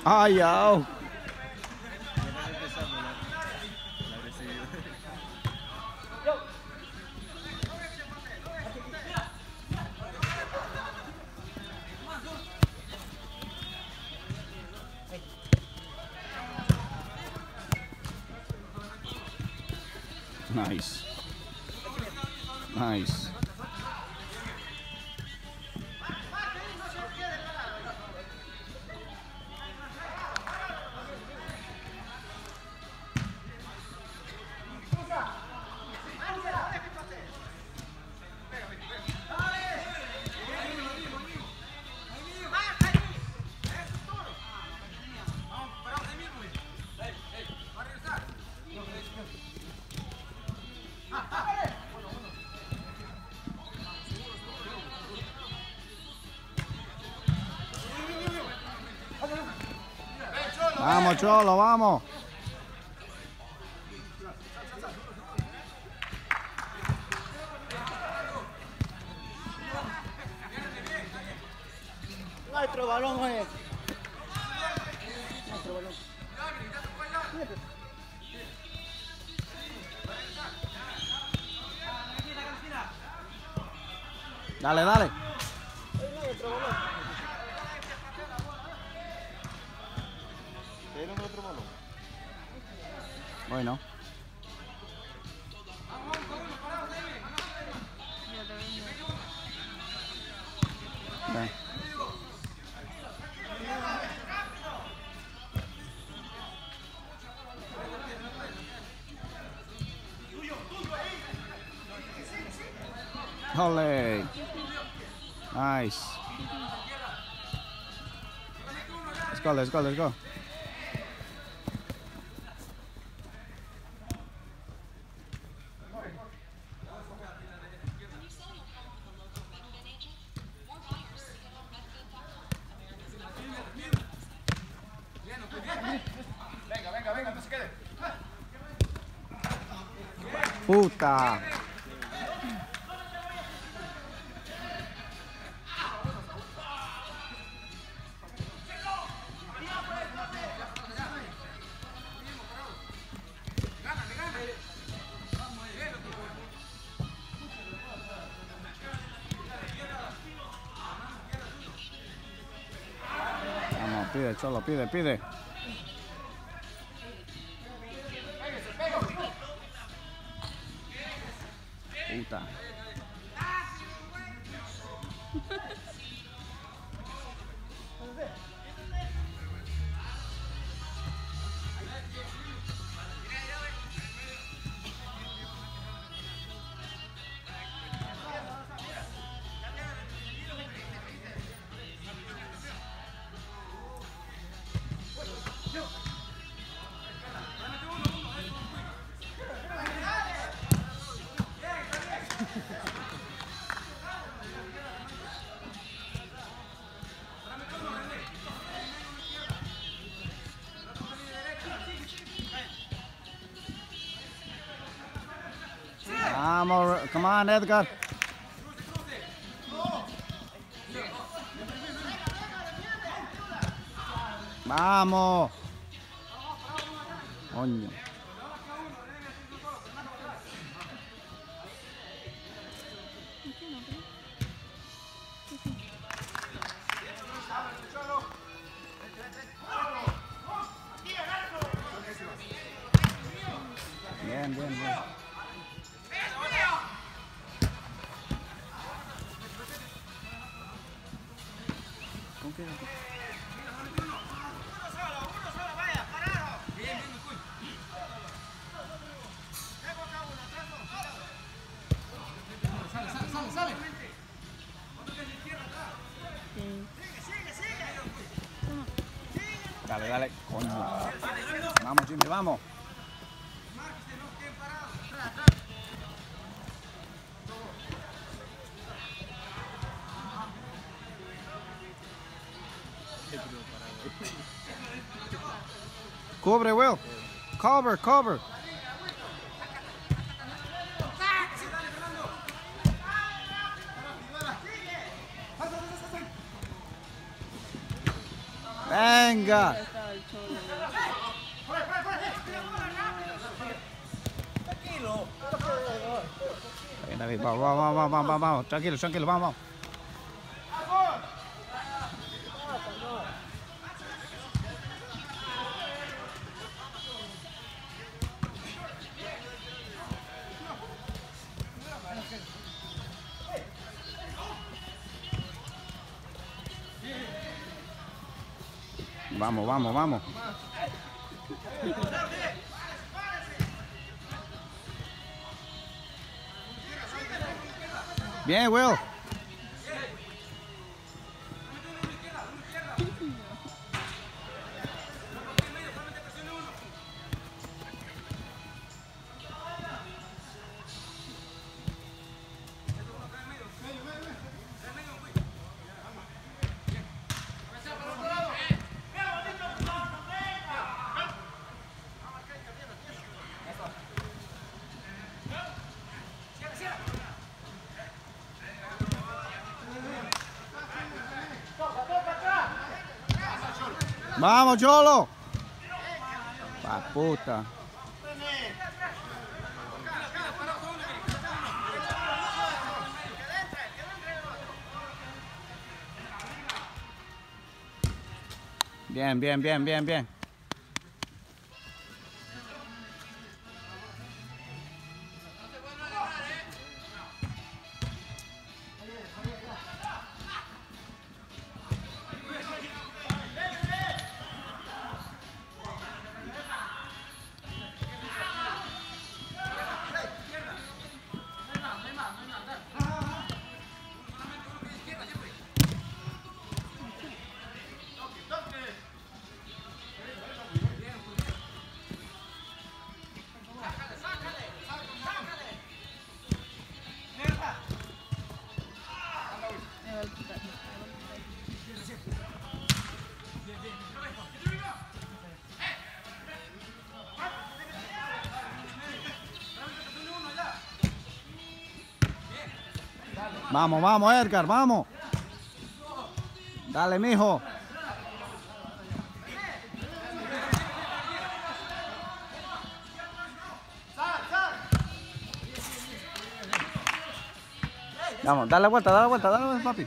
Ay, au. Nice. Nice. Vamos, Cholo, vamos. Nuestro balón es. Nuestro balón. Dale, dale. Nuestro balón. ¿Era nuestro balón? Bueno. Ven. Ole. Nice. Let's go, let's go, let's go. Venga, no se quede. Puta. Vamos, pide, Cholo, pide, pide. Puta. Vamos, come on, Edgar. Vamos. Coño. Bien, bien, bien. ¿Con qué? Sale. Dale, dale, coño. Vamos, Jimmy, vamos. Cubre, Will. Cover, cover. Venga. Estaba el Cholo. Bien, David, vamos. Tranquilo, vamos. Vamos. Bien, Will. Vamos, Cholo. Pa' puta. Bien. Vamos, Edgar, vamos. Dale, mijo. Vamos, dale vuelta, papi.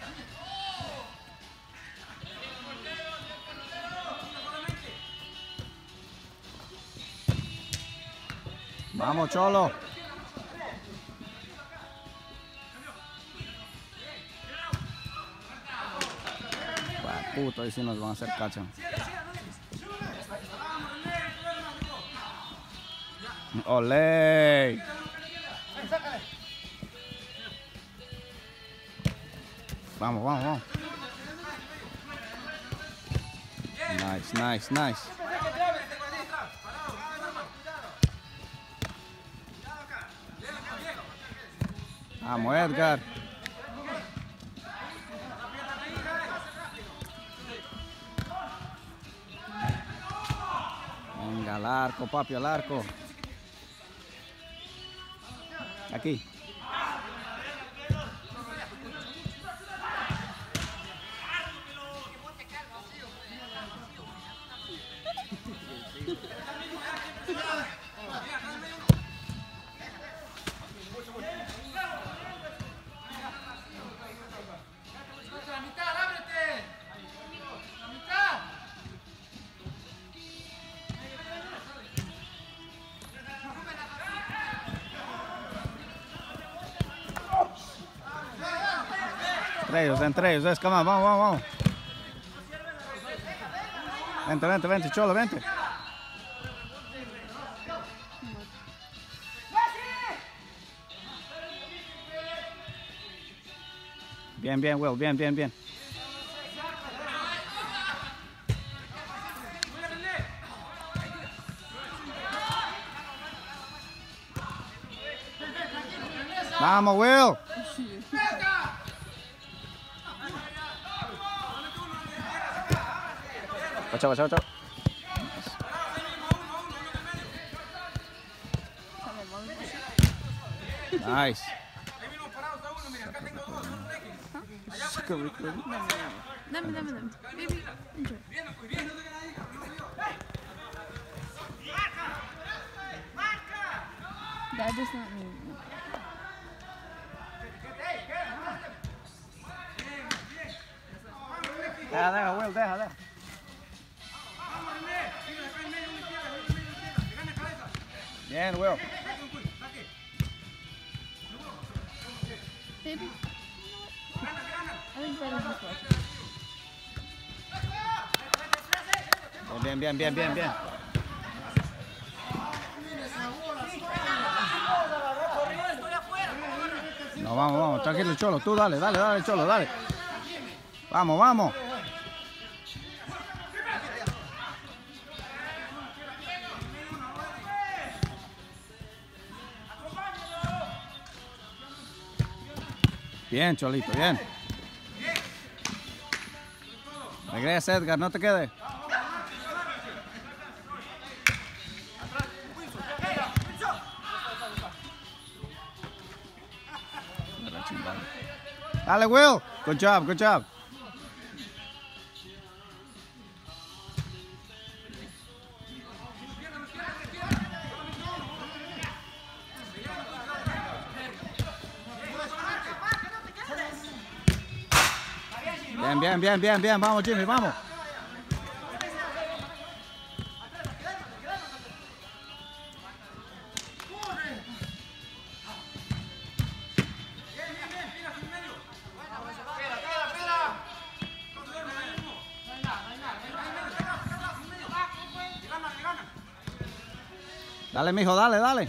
Vamos, Cholo. Puto, ahí sí nos van a hacer cacha. ¡Olé! Vamos. Nice. Vamos, Edgar. Venga, al arco, papi, al arco. Aquí. Entre ellos, come on, vamos. Vente, Cholo, vente. Bien, Will, bien. Vamos, Will. Chao. Nice. Recording. Dame. Baby, enjoy. That does not mean. Deja, Will, deja. Bien, Will. Baby, I think better this way. Bien. No, vamos, tranquilo, Cholo. Tú dale, Cholo, dale. Vamos. Bien, Cholito, bien. Regresa, Edgar, no te quedes. Dale, Will. Good job. Bien. Vamos, Jimmy, vamos. Dale, mijo, dale.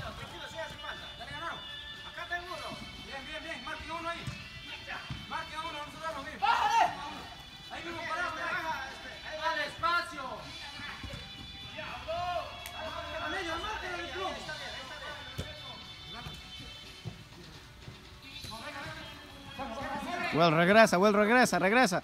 Will regresa.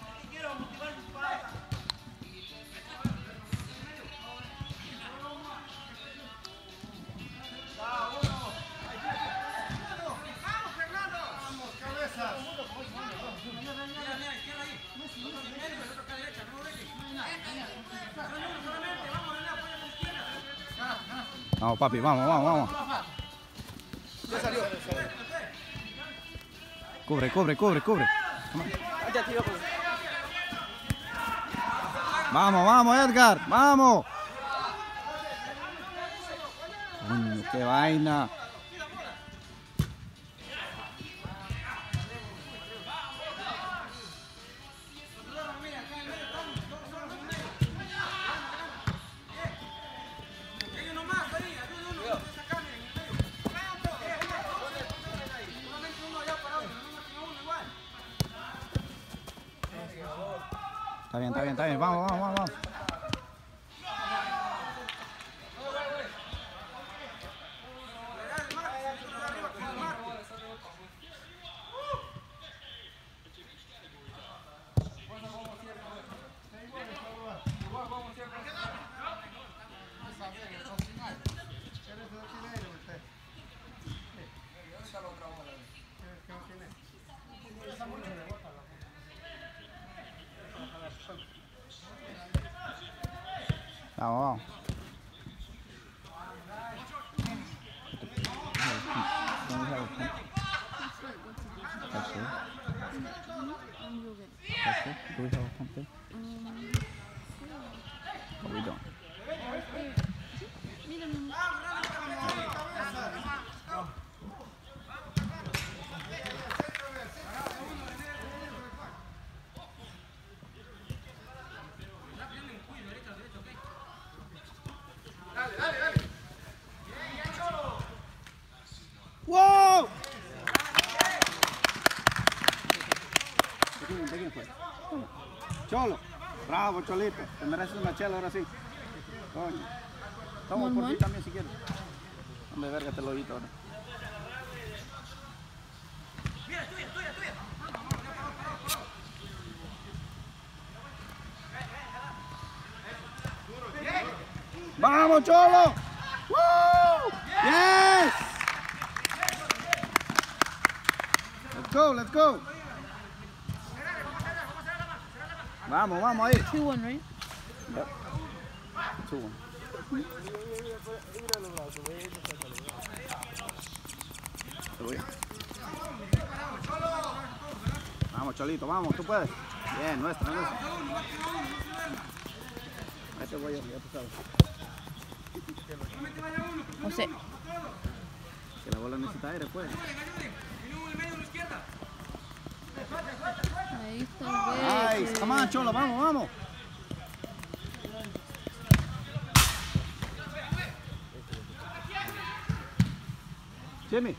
Vamos, papi, vamos. Cubre. Vamos, Edgar, vamos. Coño, qué vaina. Está bien. Vamos. Vamos. Do we have a pumpkin? Or we don't? ¡Wow! Cholo, bravo, Cholito. Te mereces una chela ahora sí. Coño. Toma por ti también si quieres. Hombre, verga, te lo oíste ahora. ¡Vamos, Cholo! ¡Woo! ¡Yes! Let's go. Vamos, vamos ahí. 2-1, right? Yep. 2-1. Vamos, Cholito, vamos, tú puedes. Bien, nuestra. Ahí te voy yo, ya tú sabes. José. Que la bola necesita aire, pues. Ahí está el Nice. Come on, Cholo, vamos, vamos. Jimmy.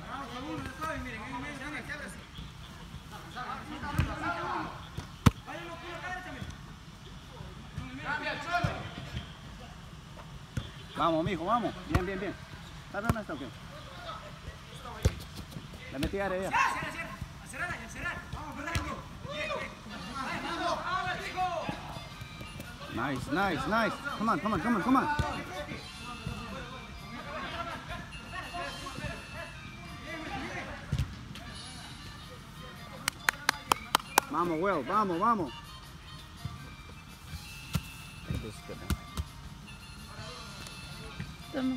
Vamos, mijo, vamos. Bien, bien, bien. ¿Está bien esto o qué? Le metí aire ya. Nice, nice, nice. Come on, come on, come on, come on. Vamos, Will, vamos, vamos. Toma.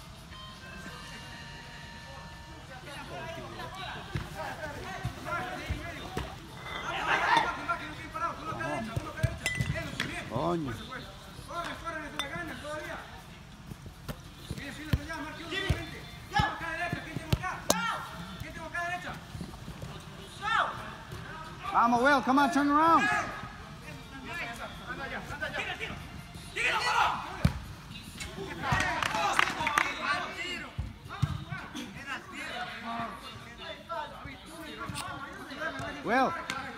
Coño. Vamos, Will, come on, turn around. Will.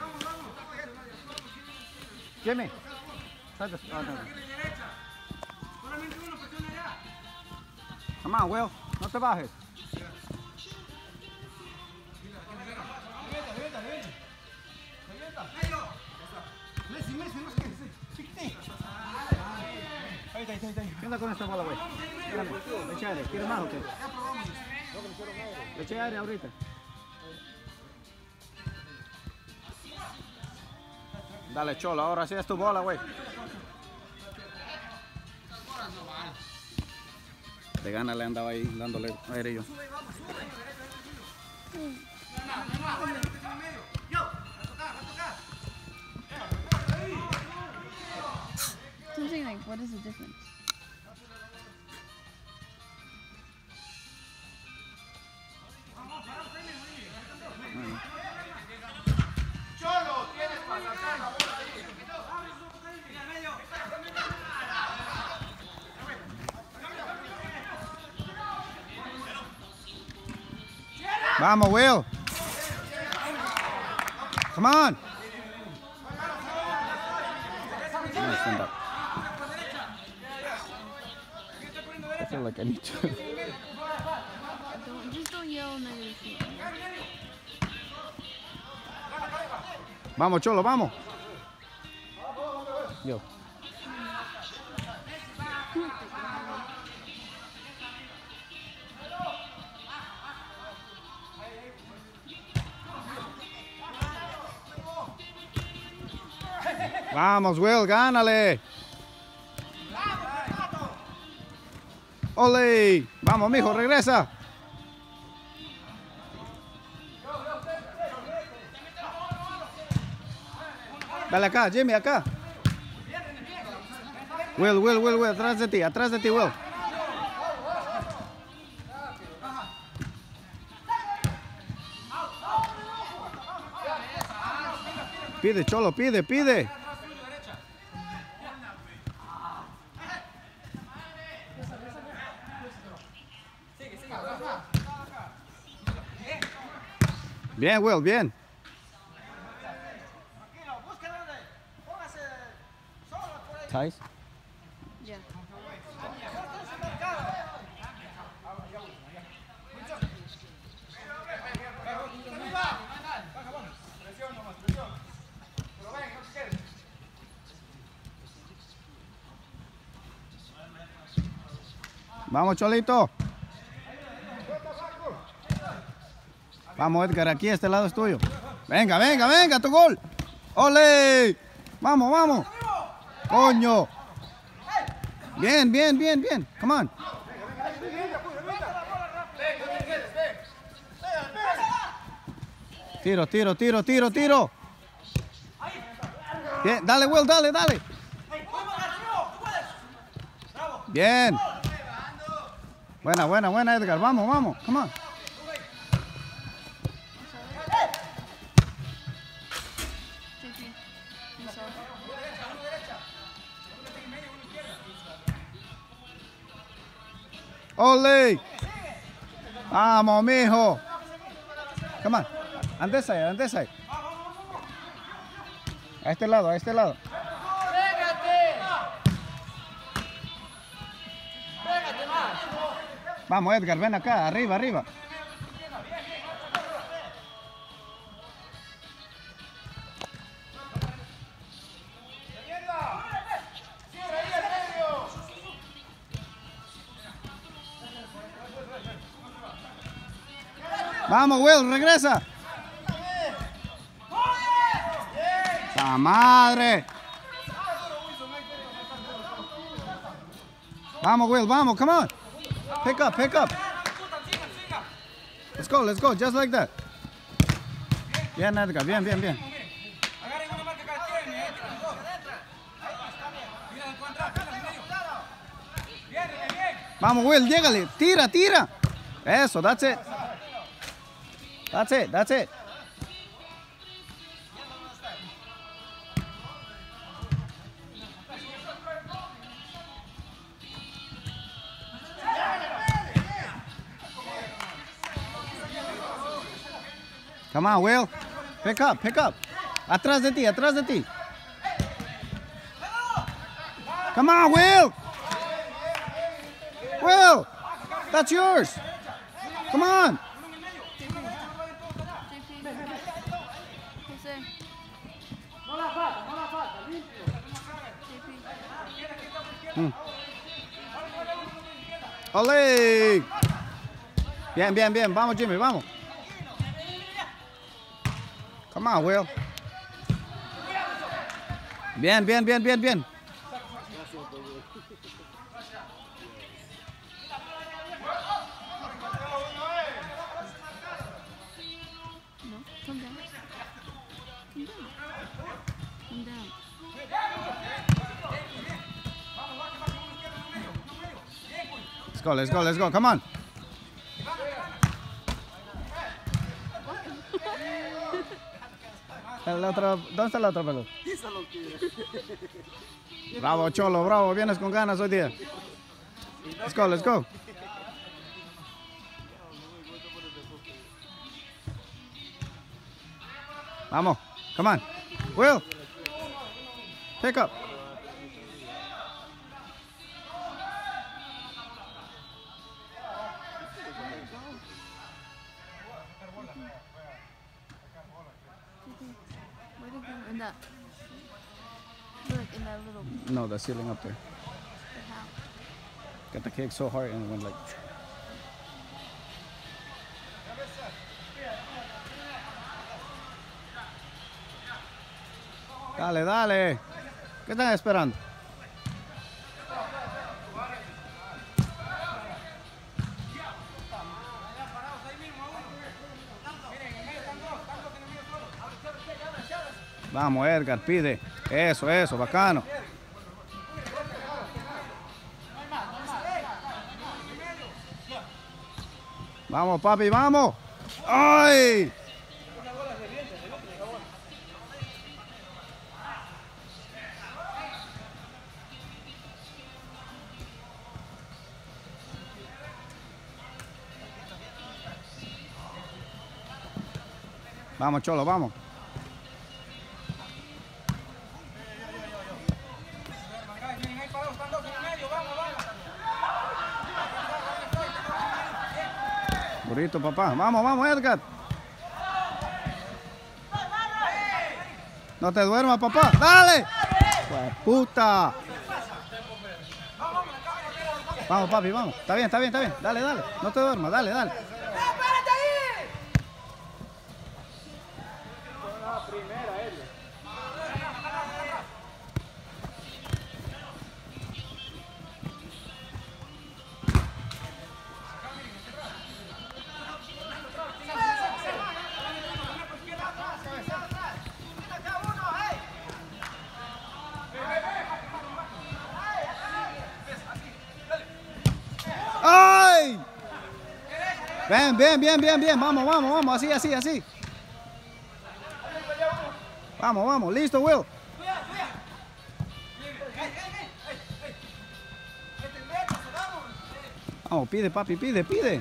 Jimmy. Oh, no. Come on, Will. No te bajes. ¿Qué onda con esta bola, güey? Le eché aire. ¿Quieres más o qué? Le eché aire ahorita. Dale, Cholo, ahora sí es tu bola, güey. De gana le andaba ahí dándole aire yo. Something like, what is the difference? Cholo, tienes para sacar la bola ahí. Vamos, Will. Come on. Stand up. I feel like I need to. Just don't yell negative shit. Vamos, Cholo, vamos. Yo. Vamos, Will, gánale. Ole. Vamos, mijo, regresa. Dale acá, Jimmy, acá. Will, atrás de ti, Will. Pide, Cholo, pide. Bien, Will, bien. Ties? Yeah. Vamos, Cholito. Vamos, Edgar, aquí este lado es tuyo. Venga, tu gol. ¡Ole! Vamos, vamos. Coño. Bien, bien, bien, bien. Come on. Tiro, tiro, tiro, tiro, tiro. Bien, dale, Will, dale, dale. Bien. Buena, buena, buena, Edgar. Vamos, vamos. Come on. Ole. Vamos, mijo. Come on. Antes ahí, antes ahí. A este lado, a este lado. Vamos, Edgar, ven acá, arriba, arriba. Vamos, Will, regresa. ¡La madre! Vamos, Will, vamos, come on. Pick up, pick up. Let's go, just like that. Bien, Edgar, bien, bien, bien. Vamos, Will, llégale. Tira, tira. Eso, that's it. That's it, that's it. Come on, Will. Pick up, pick up. Atrás de ti, atrás de ti. Come on, Will. Will, that's yours. Come on. ¡Ole! Bien, bien, bien. Vamos, Jimmy, vamos. Come on, Will. Bien, bien, bien, bien, bien. No, come down. Come down. Come down. Let's go, let's go, let's go. Come on. ¿Dónde está la otra pelota? Bravo, Cholo, bravo. Vienes con ganas hoy día. Let's go, let's go. Vamos. Come on. Will. Pick up. Where did it go? In that. Look, in that little. No, the ceiling up there. But how? Got the kick so hard and it went like. Dale, dale. ¿Qué están esperando? Vamos, Edgar, pide. Eso, eso, bacano. Vamos, papi, vamos. ¡Ay! Vamos, Cholo, vamos. Burrito, papá. Vamos, vamos, Edgar. No te duermas, papá. ¡Dale! ¡Puta! Vamos, papi, vamos. Está bien, está bien, está bien. Dale, dale. No te duermas, dale, dale. Bien, bien, bien, bien, bien. Vamos, vamos, vamos. Así, así, así. Vamos, vamos. Listo, Will. Vamos, pide, papi, pide, pide.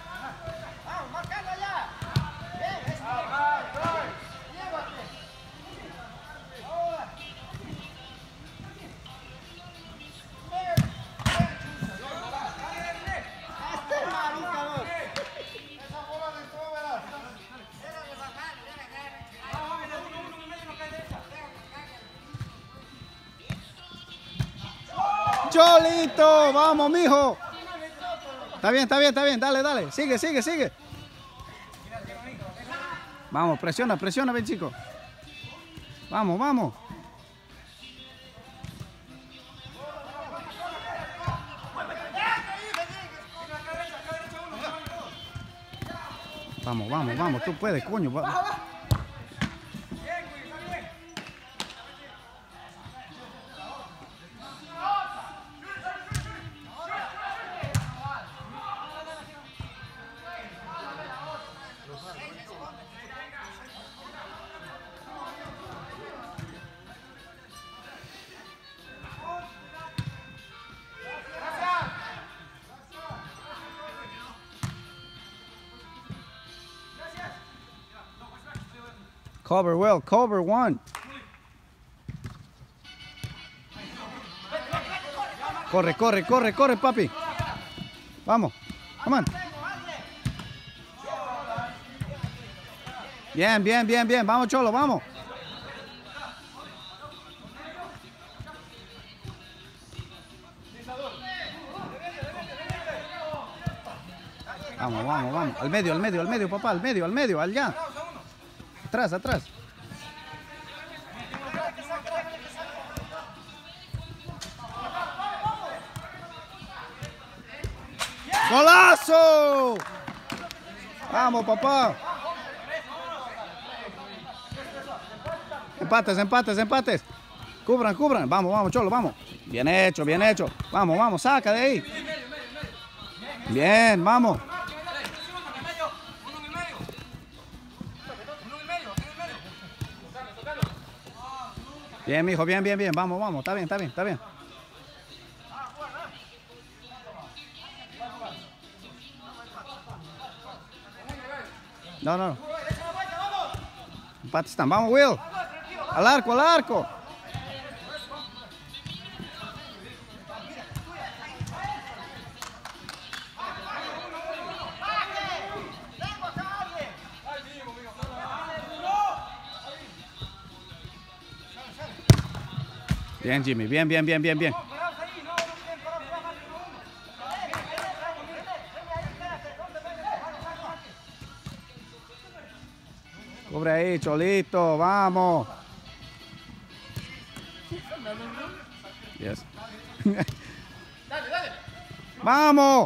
Cholito, vamos, mijo. Está bien, está bien, está bien. Dale, dale. Sigue, sigue, sigue. Vamos, presiona, presiona, ven, chico. Vamos, vamos. Vamos, vamos, vamos. Tú puedes, coño. Cover, Will. Cover one. Corre, corre, corre, corre, papi. Vamos. Come on. Bien, bien, bien, bien. Vamos, Cholo, vamos. Vamos, vamos, vamos. Al medio, papá. Al medio, allá. Atrás, atrás. ¡Golazo! Vamos, papá. Empates, empates, empates. Cubran, cubran. Vamos, vamos, Cholo, vamos. Bien hecho, bien hecho. Vamos, vamos, saca de ahí. Bien, vamos. Bien, mijo, bien, bien, bien. Vamos, vamos. Está bien, está bien, está bien. No, no. Empate están. Vamos, Will. Al arco, al arco. Bien, Jimmy. Bien, bien, bien, bien, bien. Cubre ahí, Cholito. Vamos. Yes. Vamos.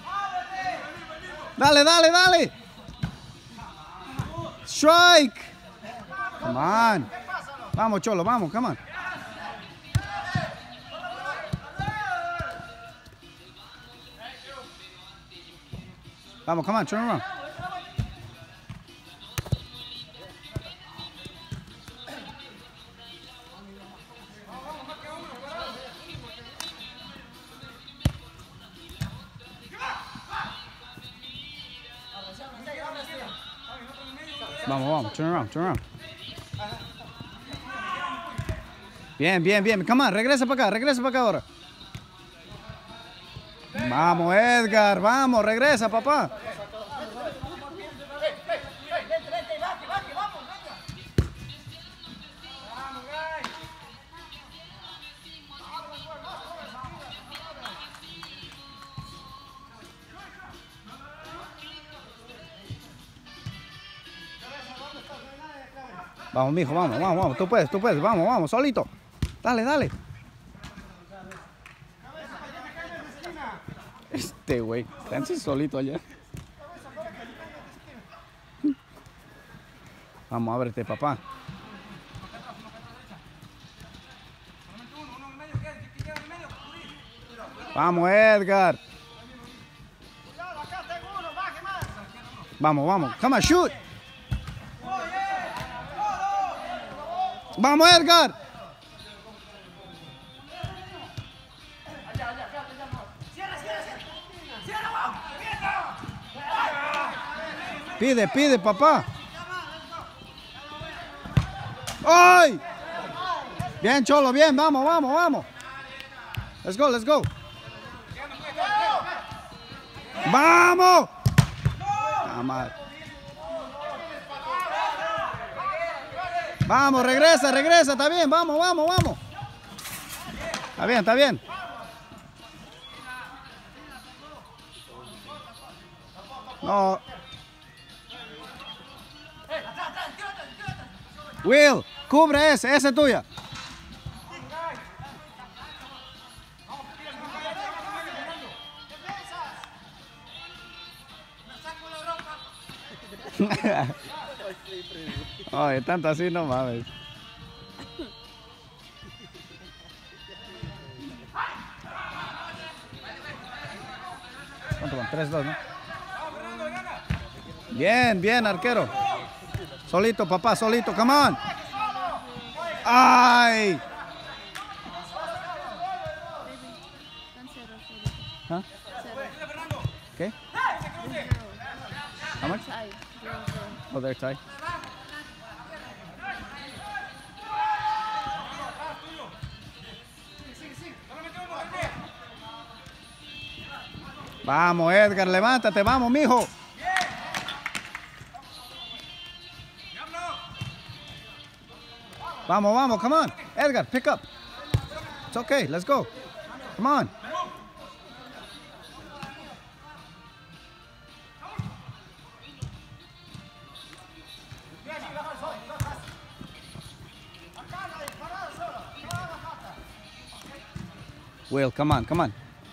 Dale, dale, dale. Strike. Come on. Vamos, Cholo, vamos, come on. Vamos, come on, turn around. Vamos, vamos, turn around, turn around. Bien, bien, bien. Come on, regresa para acá ahora. Vamos, Edgar, vamos, regresa, papá. Vamos, mijo, vamos, vamos, vamos. Tú puedes, vamos, vamos, solito. Dale, dale. Este güey, canse solito allá. Vamos, ábrete, papá. Vamos, Edgar. Vamos, vamos. Come on, shoot. Vamos, Edgar. Pide, pide, papá. ¡Ay! Bien, Cholo, bien. Vamos, vamos, vamos. Let's go, let's go. ¡Vamos! Vamos, regresa, regresa. Está bien, vamos, vamos, vamos. Está bien, está bien. No. Will, cubre ese es tuya. Oye, tanto así no mames. ¿Cuánto van? 3-2, ¿no? Bien, bien, arquero. Solito, papá, solito, come on. ¡Ay! ¿Ah? ¿Qué? How much? Oh, they're tied. Vamos, Edgar, levántate, vamos, mijo. Vamos, vamos, come on. Edgar, pick up. It's okay, let's go. Come on. Will, come on, come on.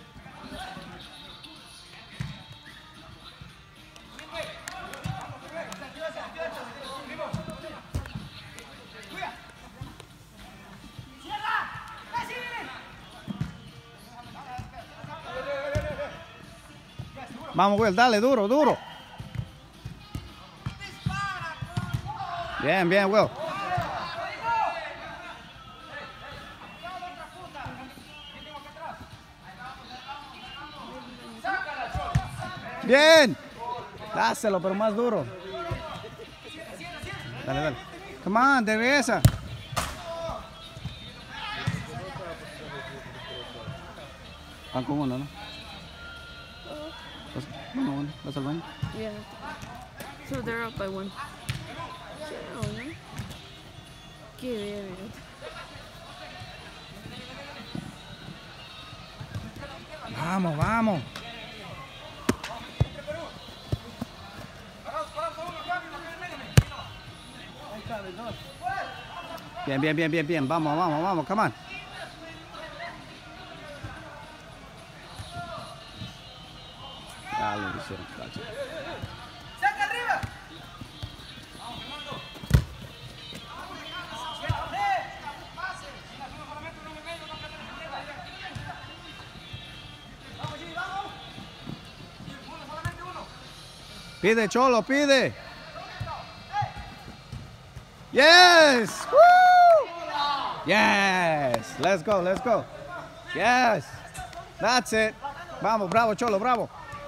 Vamos, Will, dale, duro, duro. Bien, bien, Will. Bien. Dáselo, pero más duro. Dale, dale. Come on, de regresa. Van con uno, ¿no? ¿Vas al baño? Yeah. So they're up by 1. Qué bien. Vamos, vamos. Bien, bien, bien, bien, bien. Vamos, vamos, vamos, come on. Ya lo hicieron, cacho. ¡Saca arriba! Pide, Cholo, pide. Yes! Woo! Yes! Let's go, let's go. Yes! That's it. Vamos, bravo, Cholo, bravo.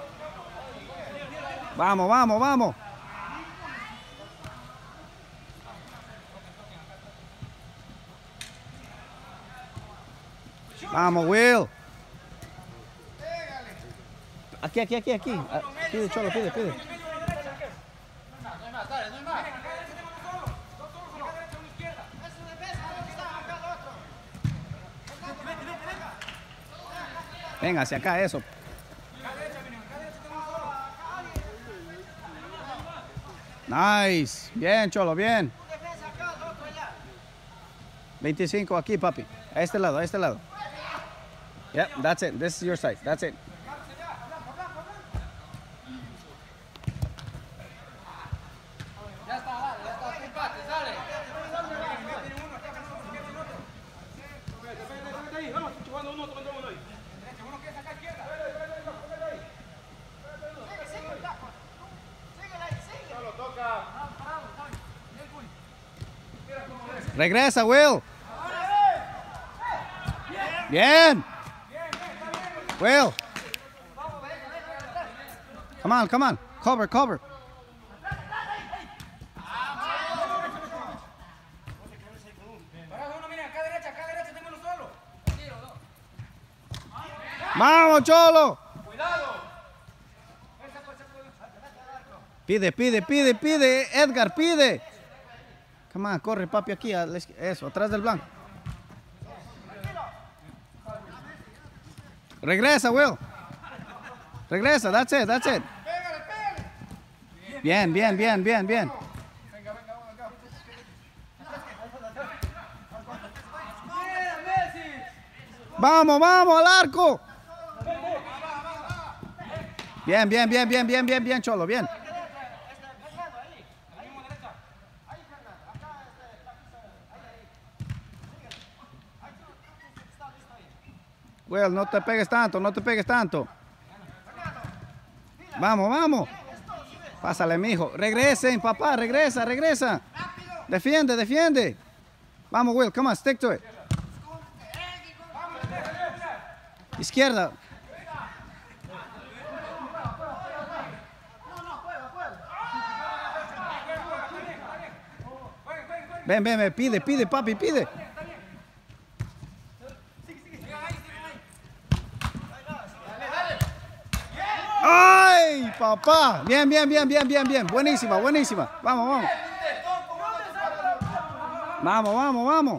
Vamos, vamos, vamos. Vamos, Will. Aquí, aquí, aquí, aquí. Pide, Cholo, pide, pide. Venga, hacia acá, eso. Nice. Bien, Cholo, bien. 25 aquí, papi. A este lado, a este lado. Yeah, that's it. This is your side. That's it. Regresa, Will. Bien. Will. Come on, come on. Cover, cover. Vamos, Cholo. Pide, pide, pide, pide. Edgar, pide. Come on, corre, papi, aquí. Eso, atrás del blanco. Regresa, Will. Regresa, that's it, that's it. Bien, bien, bien, bien, bien. Vamos, vamos, al arco. Bien, bien, bien, bien, bien, bien, bien, Cholo, bien. Will, no te pegues tanto, no te pegues tanto. Vamos, vamos. Pásale, mijo. Regresen, papá, regresa, regresa. Defiende, defiende. Vamos, Will, come on, stick to it. Izquierda. Ven, ven, ven, pide, pide, papi, pide. ¡Ay, papá! Bien, bien, bien, bien, bien, bien. Buenísima, buenísima. Vamos, vamos. Vamos, vamos, vamos.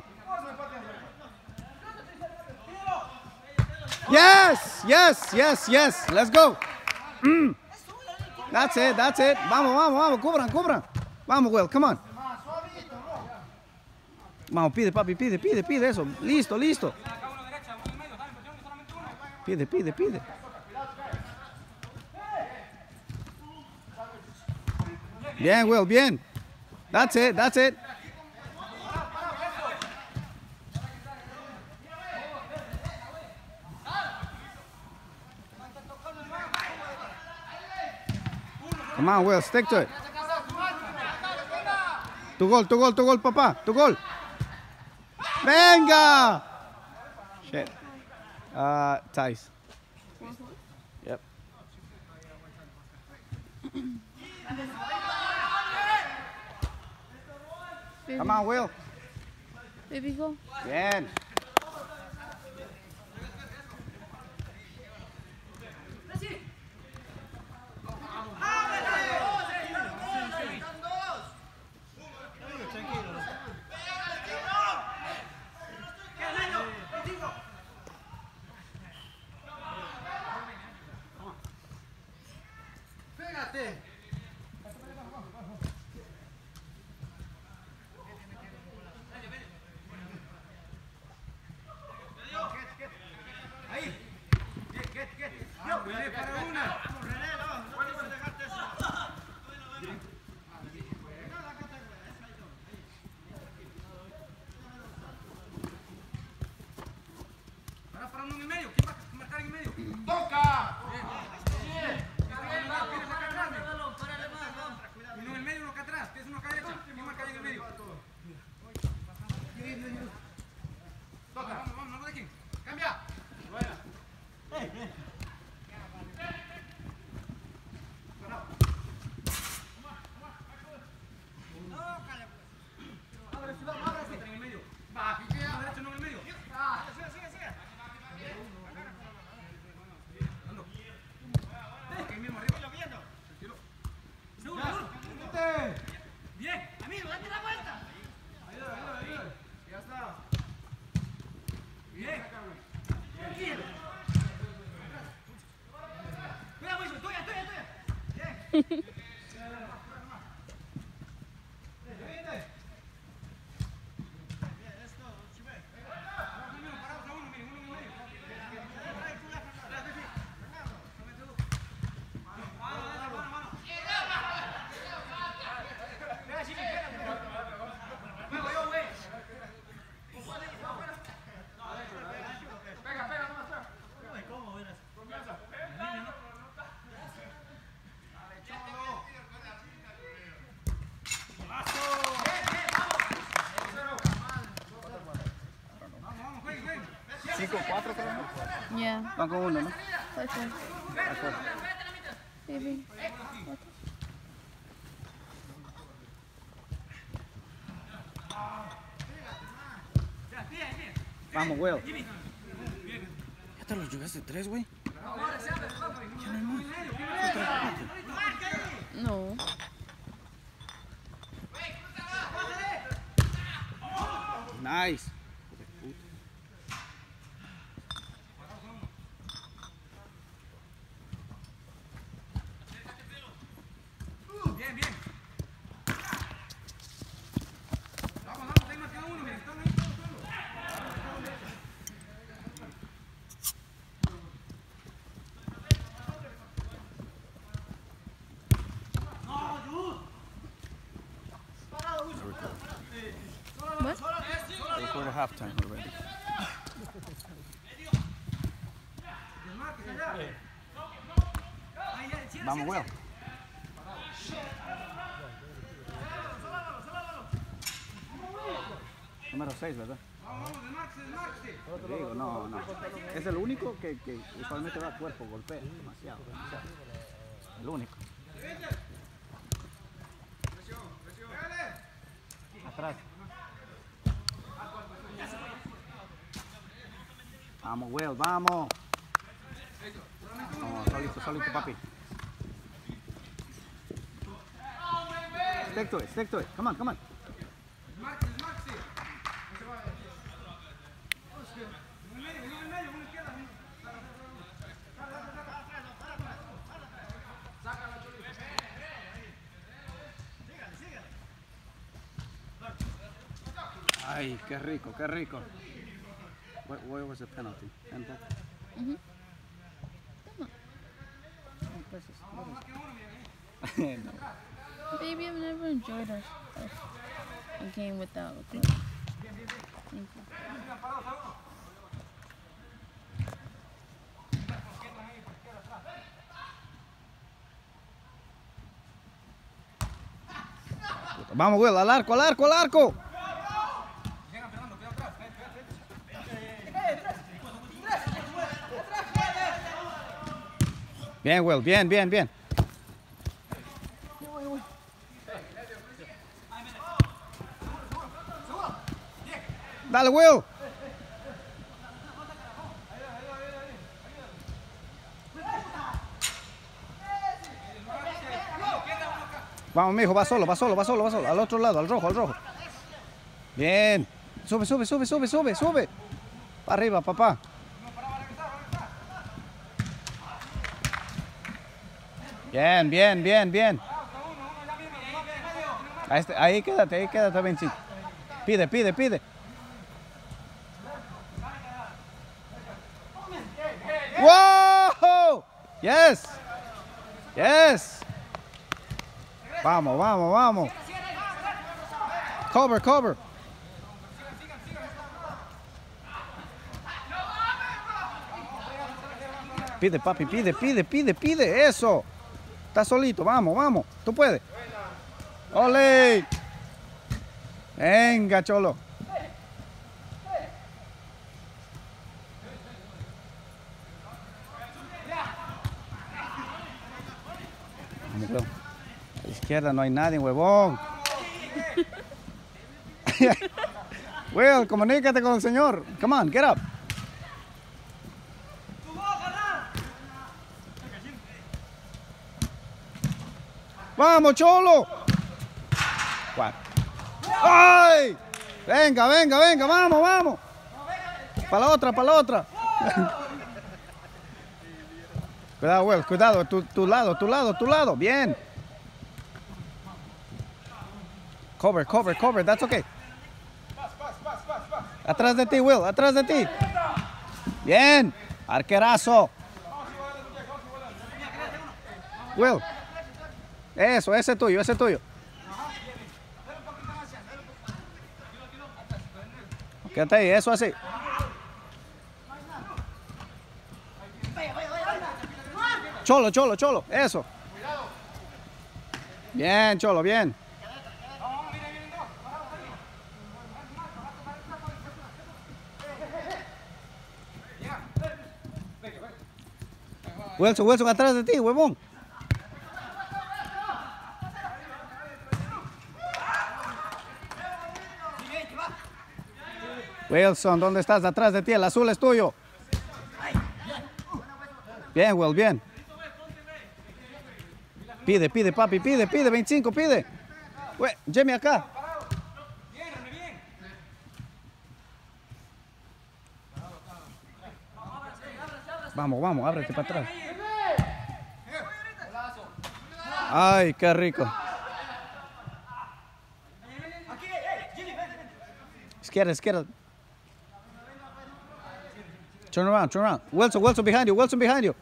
Yes, yes, yes, yes. Let's go. That's it, that's it. Vamos, vamos, vamos. Cubran, cubran. Vamos, Will, come on. Vamos, pide, papi, pide, pide, pide eso. Listo, listo. Pide, pide, pide. Bien, Will, bien. That's it, that's it. Come on, Will, stick to it. Tu gol, papá, tu gol. Venga. Shit. Ties. Yep. Come on, Will. Baby, go. Bien. Yeah. Van con uno, ¿no? That's it. Acuerdo. Baby. Vamos, Will. Ya te lo jugaste 3, güey. Ya no hay más. No. Nice. Bien, bien. Vamos, ahí marca uno, mira, están ahí todos solos. What? We're at halftime already. Vamos, Will. Número 6, ¿verdad? Digo, no. Es el único que usualmente va a cuerpo, golpea demasiado. El único. Atrás. Vamos, Will, vamos. Vamos, solito, papi. Stick to it. Come on. Ay, qué rico. What was the penalty? Handball? Mhm. No. Baby, I've never enjoyed a game without a club. Thank you. Vamos, Will, al arco. Bien, Will, bien. Dale, Will. Vamos, mijo, va solo. Al otro lado, al rojo. Bien. Sube. Para arriba, papá. Bien. Ahí quédate, Benchito. Pide. ¡Wow! Yes. Vamos. Cover. Pide, papi, pide. Eso. Está solito, vamos. Tú puedes. ¡Ole! Venga, cholo. A la izquierda no hay nadie, huevón. Will, comunícate con el señor. Come on, get up. Vamos, cholo. ¡Ay! Venga, vamos. Para la otra. Cuidado, Will, cuidado, tu lado. Bien. Cover, that's okay. Atrás de ti, Will, Bien, arquerazo. Will. Eso, ese es tuyo. Quédate ahí, eso así. Cholo, eso. Bien, Cholo, bien. Wilson, Wilson, atrás de ti, huevón. Wilson, ¿dónde estás? Atrás de ti, el azul es tuyo. Bien, Will, bien. Pide, pide, papi, pide, pide, 25, pide. Jamie acá. Vamos, vamos, ábrete para atrás. Ay, qué rico. Izquierda, izquierda. Turn around, turn around. Wilson, Wilson behind you, Wilson behind you.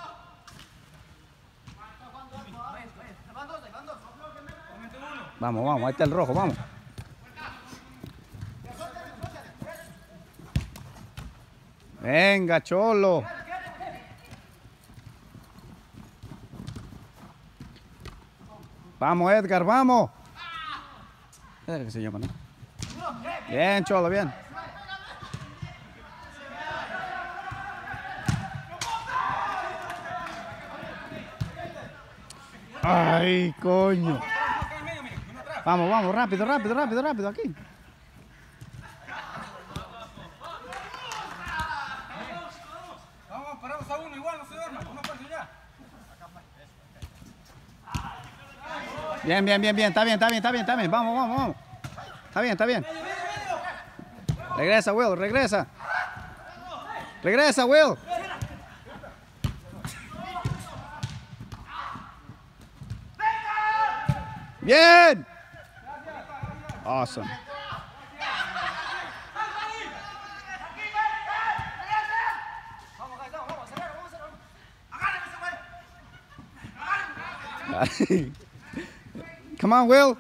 Vamos, vamos, ahí está el rojo, vamos. Venga, Cholo. Vamos, Edgar, vamos. ¿Qué se llama, no? Bien, Cholo, bien. Ay, coño. Vamos, vamos, rápido, rápido, rápido, rápido, aquí. Vamos, paramos a uno igual, no se duerma, uno parte ya. Bien, bien, bien, bien, está bien, está bien, está bien, está bien. Vamos, vamos, vamos. Está bien, está bien. Regresa, Will, regresa. Regresa, Will. Bien. Awesome. Come on, Will.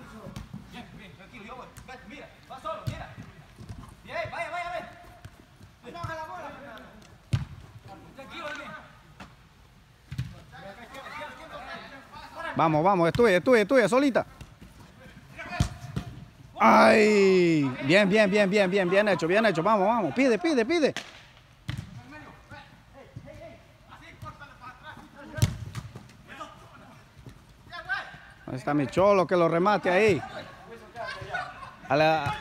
Vamos, vamos, es tuya, solita. Ay, bien, bien, bien, bien, bien, bien hecho, vamos, vamos, pide, pide, pide. Ahí está mi Cholo, que lo remate ahí. A la...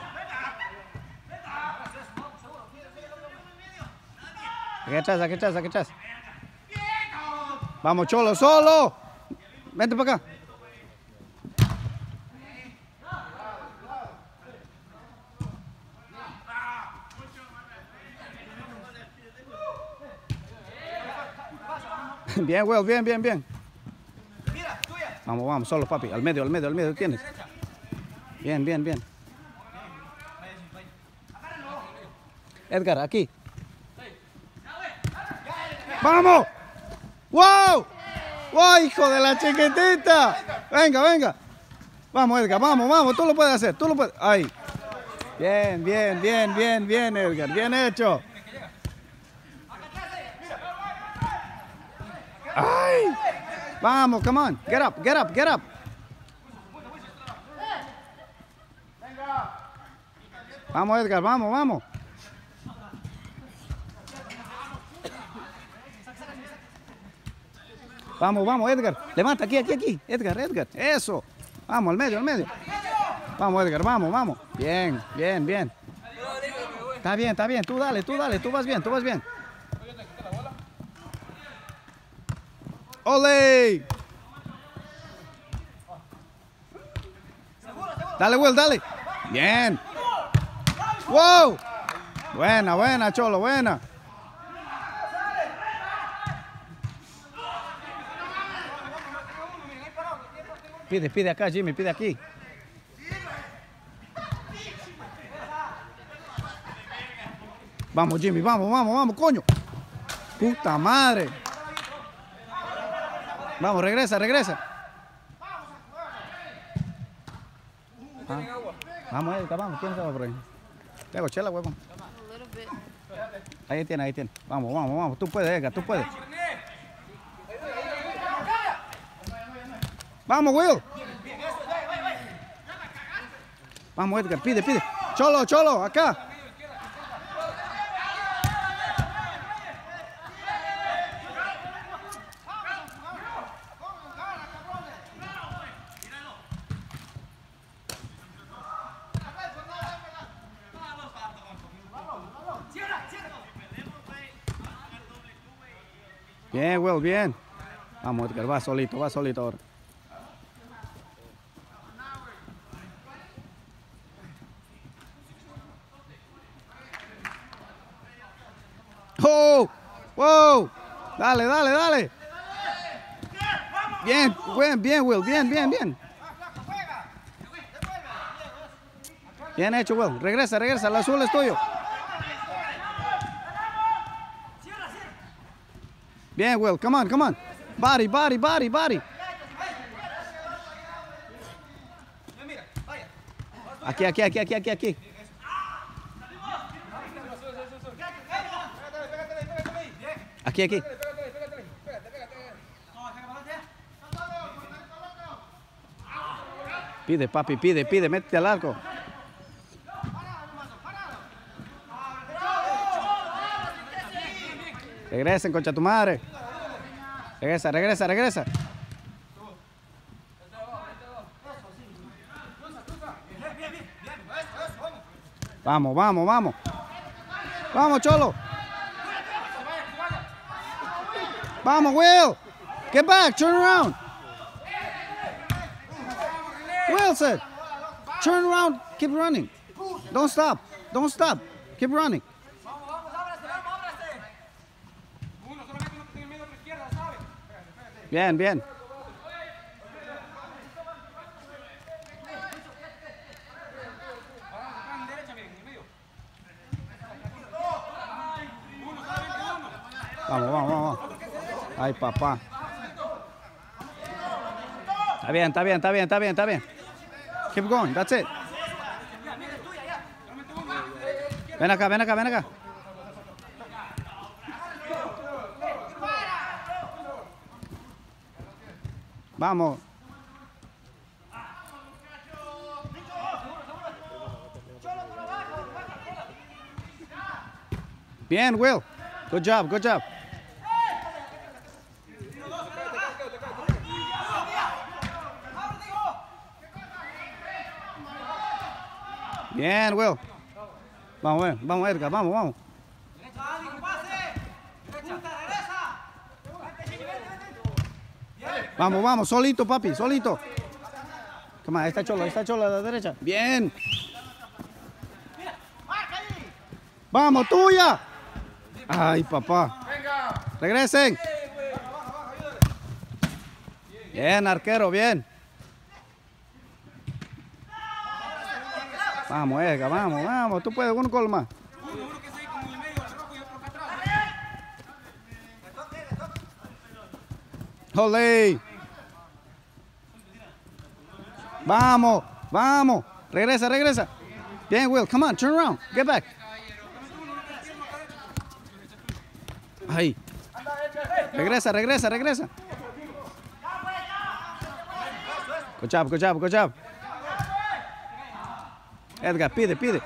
Aquí atrás, aquí atrás, aquí atrás. Vamos, Cholo, solo. Vente para acá. Bien, Will, bien, bien, bien. Vamos, vamos, solo, papi. Al medio tienes. Bien, bien, bien. Edgar, aquí. ¡Vamos! ¡Wow! ¡Wow, hijo de la chiquitita! Venga, venga. Vamos, Edgar, vamos, vamos. Tú lo puedes hacer, tú lo puedes. Ahí. Bien, bien, bien, bien, bien, Edgar. Bien hecho. ¡Ay! Vamos, come on. Get up, get up, get up. Vamos, Edgar, vamos, vamos. Vamos, vamos, Edgar. Levanta, aquí, aquí, aquí. Edgar, Edgar. Eso. Vamos, al medio, al medio. Vamos, Edgar, vamos, vamos. Bien, bien, bien. Está bien, está bien. Tú dale, tú dale. Tú vas bien, tú vas bien. ¡Ole! Dale, Will, dale. Bien. ¡Wow! Buena, buena, Cholo, buena. Pide, pide acá, Jimmy, pide aquí. Vamos, Jimmy, vamos, vamos, vamos, coño. Puta madre. Vamos, regresa, regresa. Ah, vamos, Edgar, vamos. ¿Quién estaba por ahí? Tengo chela, huevón. Ahí tiene, ahí tiene. Vamos, vamos, vamos. Tú puedes, Edgar, tú puedes. Vamos, Will. Vamos, Edgar, pide, pide. Cholo, Cholo, acá. Bien, Will, bien. Vamos, Edgar, va solito ahora. ¡Oh! ¡Wow! Dale, dale, dale. Bien, bien, Will, bien. Bien hecho, Will. Regresa, el azul es tuyo. Bien, Will, come on. Body. Aquí. Aquí. Pide, papi, pide, métete al arco. Regresen, concha tu madre. Regresa. Vamos. Vamos, Cholo. Vamos, Will. Get back, turn around. Wilson, turn around, keep running. Don't stop. Keep running. Bien. Vamos. Ay, papá. Está bien. Keep going, that's it. Ven acá. Vamos. Bien, Will. Good job. Bien, Will. Vamos, Edgar, vamos. Vamos, solito, papi, solito. Come on, ahí está Cholo a la derecha. Bien. Vamos, tuya. Ay, papá. Regresen. Bien, arquero, bien. Vamos, Edgar, vamos. Tú puedes, uno gol más. Uno que se como en el medio, el rojo y otro acá atrás. Olé. Vamos. Regresa. Bien, Will, come on, turn around. Get back. Ahí. Regresa. Good job. Edgar, pide.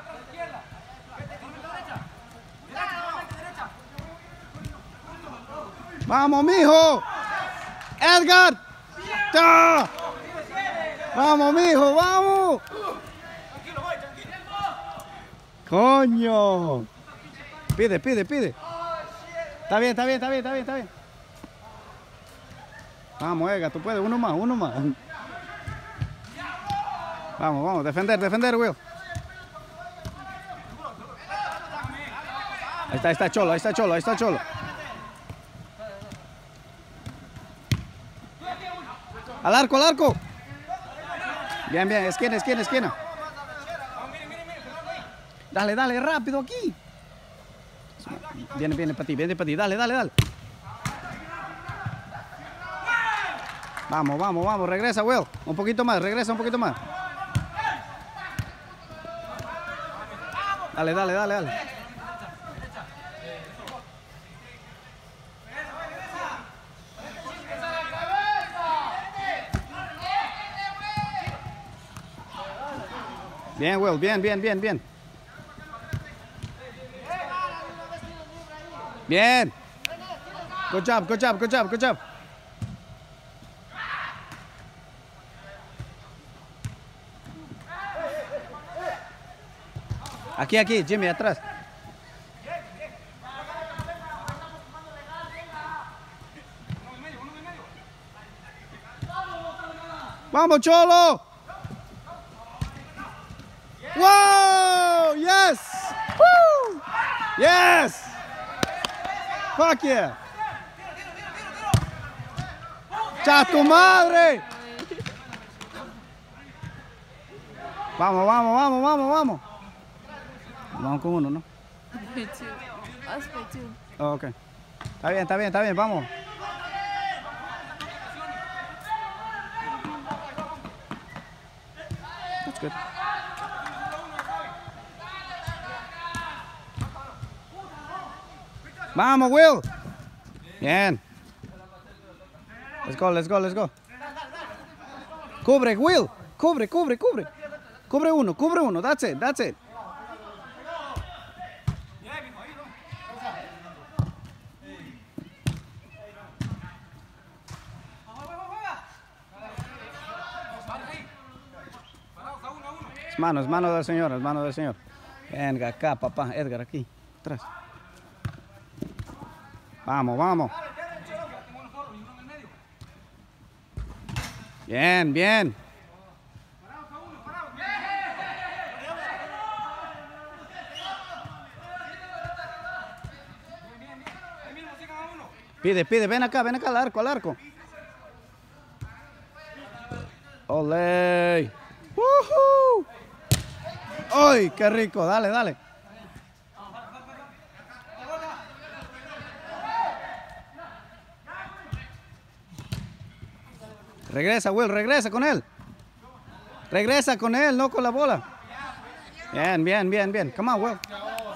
Vamos, mijo. Edgar. ¡Ah! Vamos, mijo, vamos. Coño. Pide. Está bien. Vamos, Edgar, tú puedes, uno más. Vamos, defender, Will. Ahí está Cholo. Al arco. Bien, esquina. Dale, rápido aquí. Viene para ti, dale. Vamos, regresa, Will. Un poquito más. Dale. Bien, Will, bien. Bien. Good job. Aquí, Jimmy, atrás. Vamos, Cholo. Wow, yes. Woo. Yes. Fuck yeah. ¡Cha tu madre! Vamos, vamos, vamos, vamos, vamos. Vamos con uno, ¿no? Us play two. Oh, ok. Está bien, está bien, está bien, vamos. That's good. Vamos, Will. Bien. Let's go, let's go, let's go. Cubre, Will. Cubre, cubre, cubre. Cubre uno. That's it, that's it. Es mano del señor, es mano del señor. Venga acá, papá. Edgar, aquí. Atrás. Vamos, vamos. Bien, bien. Pide, ven acá al arco. Ole. ¡Woohoo! ¡Ay, qué rico! Dale, dale. Regresa, Will, regresa con él. Regresa con él, no con la bola. Bien, bien, bien, bien. Come on, Will.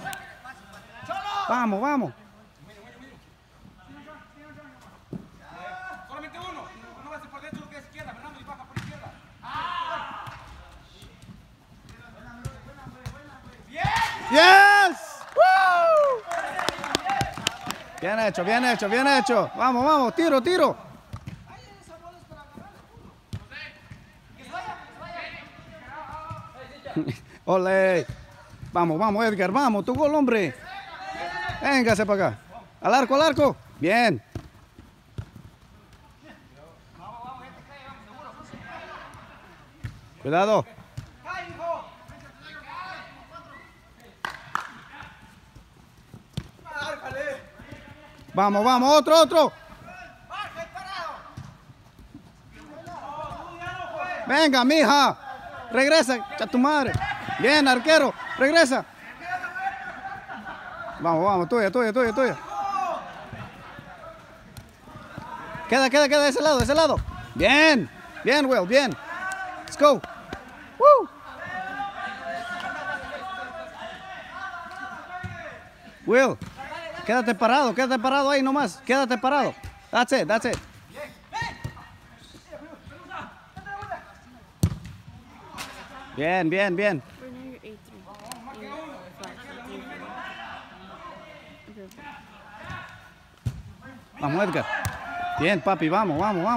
Vamos, vamos. Solamente uno. Uno va a ser por dentro, que es izquierda. Fernando y baja por izquierda. Yes. Woo. Bien hecho, bien hecho, bien hecho. Vamos, vamos, tiro, tiro. Ole. Vamos, vamos, Edgar, vamos, tu gol, hombre. Véngase para acá. Al arco, al arco. Bien. Cuidado. Vamos, vamos, otro. Venga, mija. Regresa, a tu madre. Bien, arquero. Regresa. Vamos, vamos, tuya. Queda de ese lado. Bien, Will, bien. Let's go. Woo. Will, quédate parado ahí nomás. Quédate parado. That's it. Bien. Right now you're 8-3. Vamos, Edgar. Bien, papi, vamos.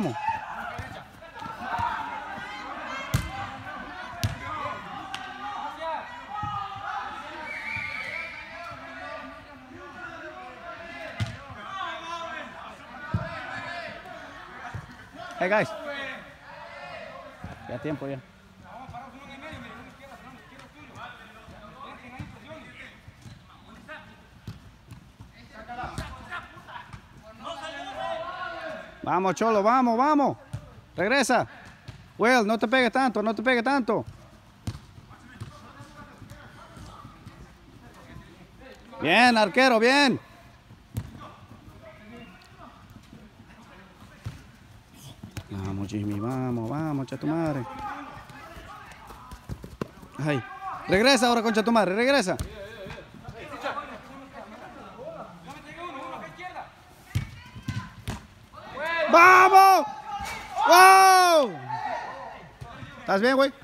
Hey, guys. Ya tiempo ya. Vamos, Cholo, vamos. Regresa. Will, no te pegues tanto. Bien, arquero, bien. Vamos, Jimmy, vamos, cha tu madre. Ay. Regresa ahora, concha tu madre, regresa. ¡Vamos! ¡Wow! ¿Estás bien, güey?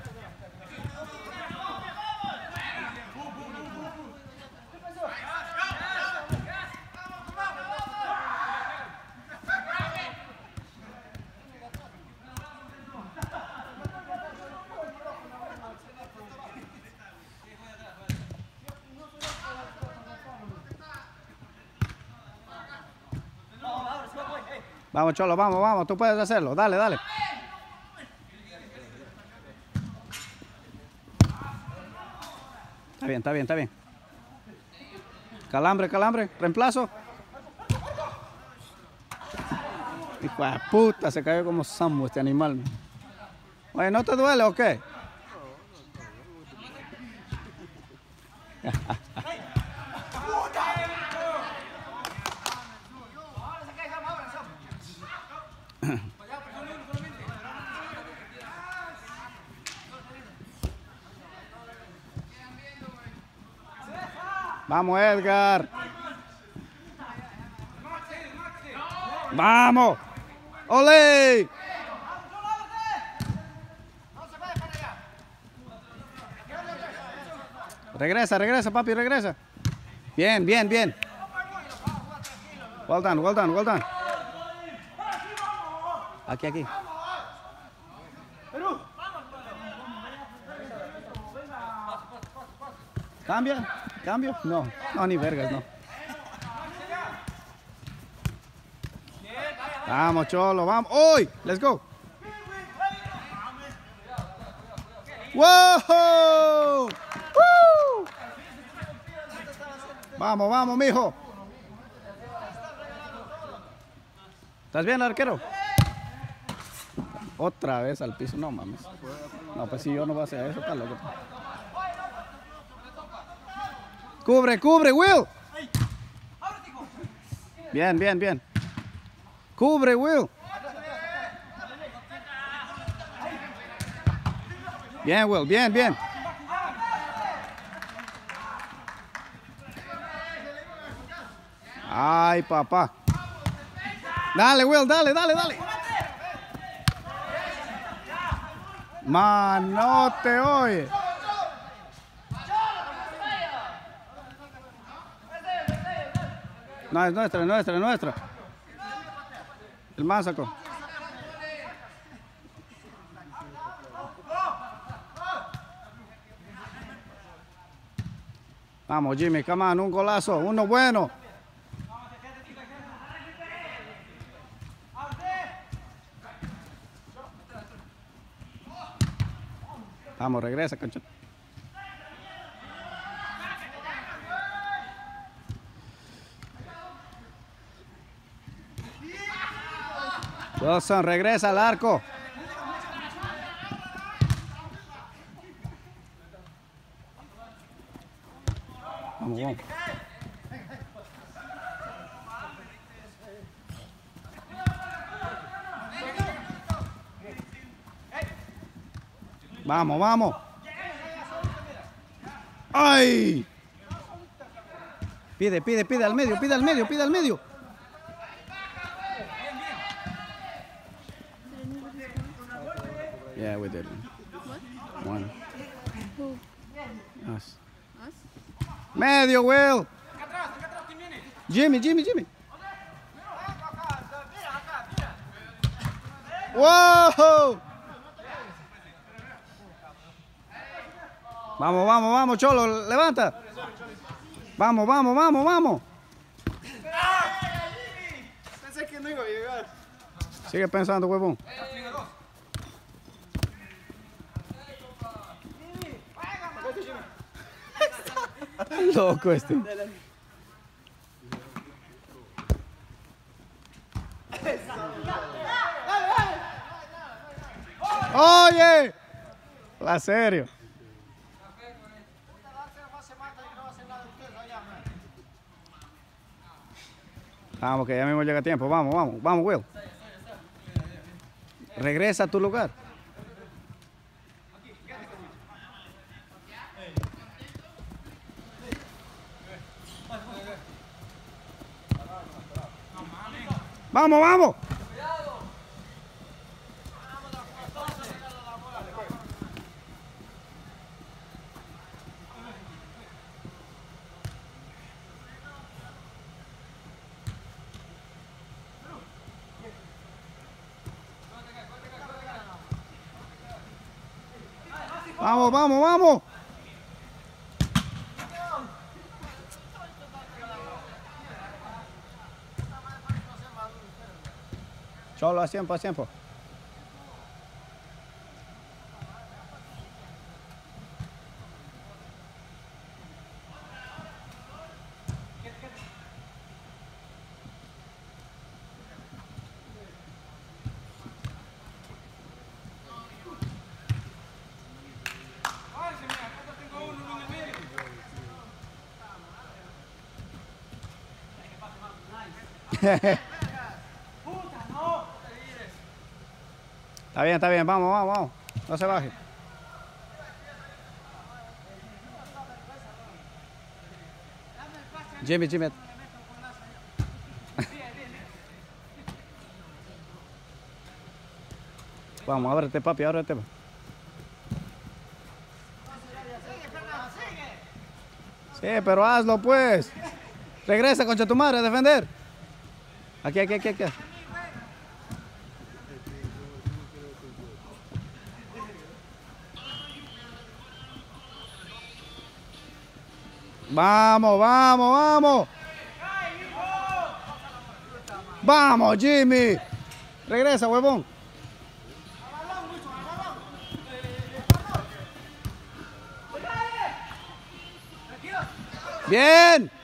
Vamos, Cholo, vamos, tú puedes hacerlo, dale. Está bien, está bien, está bien. Calambre, calambre. Reemplazo. Hijo de puta, se cayó como Samu este animal. Oye, ¿no te duele o qué? Vamos, Edgar. Vamos. ¡Ole! Regresa, regresa, papi, regresa. Bien, bien, bien. Well done, well done, well done. Aquí, aquí. ¿Cambia? ¿Cambio? No, no, ni vergas, no. Vamos, Cholo, vamos. ¡Uy! Let's go. ¡Wow! ¡Woo! Vamos, vamos, mijo. ¿Estás bien, arquero? Otra vez al piso. No, mames. No, pues si yo no voy a hacer eso, está loco. Cubre, cubre, Will. Bien, bien, bien. Cubre, Will. Bien, Will, bien, bien. Ay, papá. Dale, Will, dale, dale, dale. Manote, oye. No, es nuestra, es nuestra, es nuestra. El man sacó. Vamos, Jimmy, come on, un golazo, uno bueno. Vamos, regresa, canchón. Wilson, regresa al arco. Vamos, vamos. Vamos, vamos. ¡Ay! Pide, pide, pide al medio, pide al medio, pide al medio. Yeah, we did. What? One. Who? Us. Us? Medio, Will. Jimmy, Jimmy, Jimmy. ¡Wow! Vamos, vamos, vamos, Cholo, levanta. Vamos, vamos, vamos, vamos. Pensé que no iba a llegar. Sigue pensando, huevón. Loco este. Oye, la serio. Vamos, que ya mismo llega tiempo. Vamos, vamos, vamos, Will. Regresa a tu lugar. Vamos, vamos. Vamos, vamos, vamos. Cholo, a tiempo, a tiempo. Está bien, vamos, vamos, vamos. No se baje. Jimmy. Vamos, ábrete, papi, ábrete. Sí, pero hazlo, pues. Regresa, concha tu madre, a defender. Aquí. Vamos. Vamos, Jimmy. Regresa, huevón. Bien.